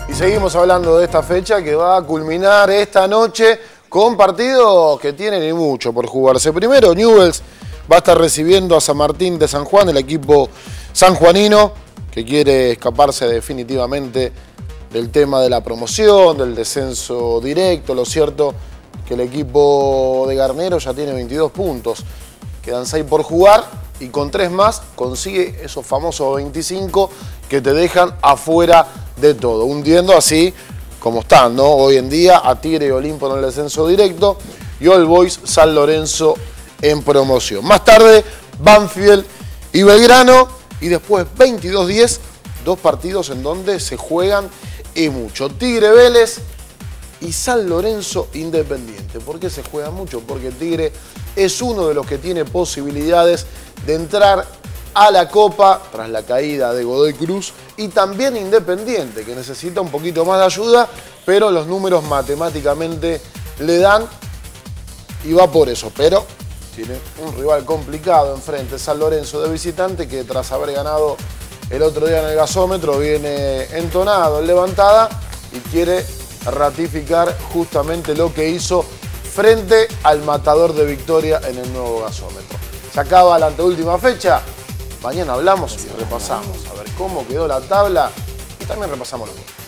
Y seguimos hablando de esta fecha que va a culminar esta noche con partidos que tienen y mucho por jugarse. Primero, Newell's va a estar recibiendo a San Martín de San Juan, el equipo sanjuanino que quiere escaparse definitivamente del tema de la promoción, del descenso directo. Lo cierto que el equipo de Garnero ya tiene 22 puntos. Quedan 6 por jugar y con 3 más consigue esos famosos 25 que te dejan afuera de todo, hundiendo así como están, ¿no? Hoy en día a Tigre y Olimpo en el descenso directo y All Boys San Lorenzo en promoción. Más tarde Banfield y Belgrano y después 22-10, 2 partidos en donde se juegan y mucho. Tigre Vélez y San Lorenzo Independiente. ¿Por qué se juega mucho? Porque Tigre es uno de los que tiene posibilidades de entrar a la Copa tras la caída de Godoy Cruz, y también Independiente, que necesita un poquito más de ayuda, pero los números matemáticamente le dan y va por eso. Pero tiene un rival complicado enfrente, San Lorenzo de visitante, que tras haber ganado el otro día en el gasómetro viene entonado en levantada y quiere ratificar justamente lo que hizo frente al matador de Victoria en el nuevo gasómetro. Se acaba la anteúltima fecha. Mañana hablamos y repasamos a ver cómo quedó la tabla y también repasamos los goles.